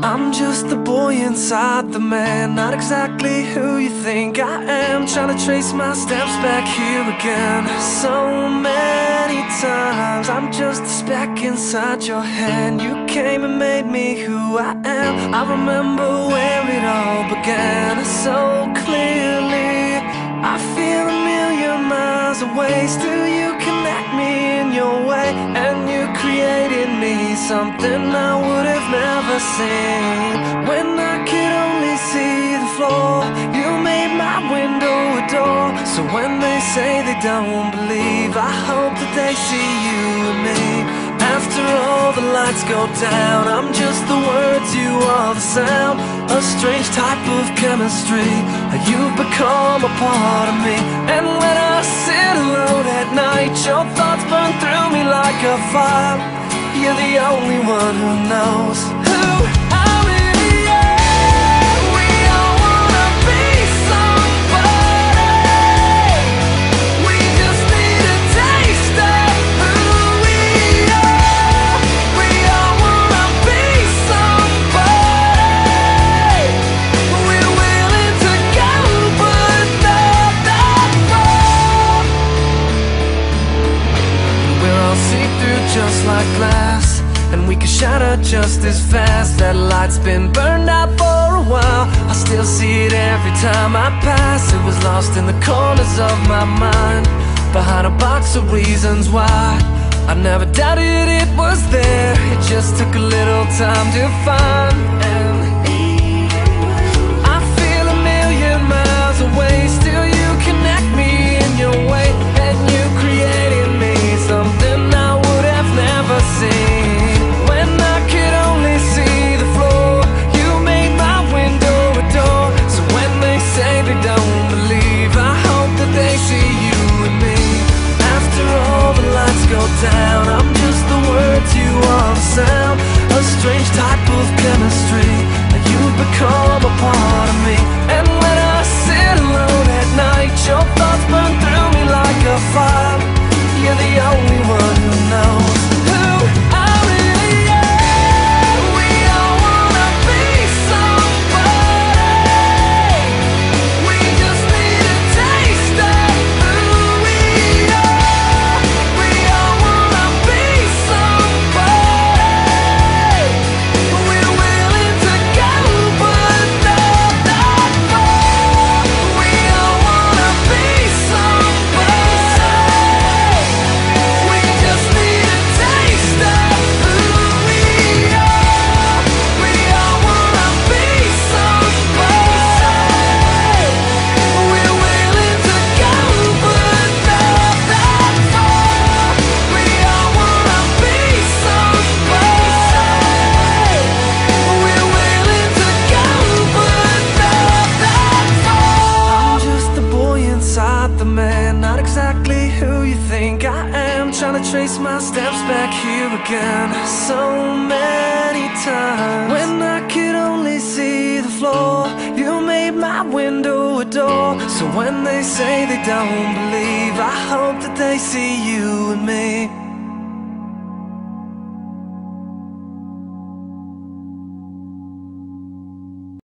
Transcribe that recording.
I'm just the boy inside the man, not exactly who you think I am. Trying to trace my steps back here again. So many times I'm just a speck inside your hand. You came and made me who I am. I remember where it all began so clearly. I feel a million miles away, still you connect me in your way. And you created me something I would have never seen. When I could only see the floor, you made my window a door. So when they say they don't believe, I hope that they see you and me. After all the lights go down, I'm just the words, you are the sound. A strange type of chemistry, you've become a part of me. And when I sit alone at night, your thoughts burn through me like a fire. You're the only one who knows who I really am. We all wanna be somebody. We just need a taste of who we are. We all wanna be somebody. We're willing to go, but not that far. We're all see-through just like glass, and we can shatter just as fast. That light's been burned out for a while, I still see it every time I pass. It was lost in the corners of my mind, behind a box of reasons why. I never doubted it was there, it just took a little time to find. And I feel a million miles away, still you connect me in your way. And you created me something I would have never seen. When I could only see the floor, you made my window a door. So when they say they don't believe, I hope that they see you and me. After all the lights go down, I'm just the words, you are the sound. A strange type of chemistry, you've become a part of me. And when I sit alone at night, your thoughts burn through me like a fire. You're the only one who knows who I really am. We all wanna be somebody. We just need a taste of who we are. We all wanna be somebody. We're willing to go, but not that far. We all wanna be somebody. We just need a taste of who we are. We all wanna be somebody. We're willing to go, but not that far. We all wanna be somebody. We're willing to go, but not that far. I'm just the boy inside the man, not exactly who you think I am. Trying to trace my steps back here again. So many times when I could only see the floor, you made my window a door. So when they say they don't believe, I hope that they see you and me.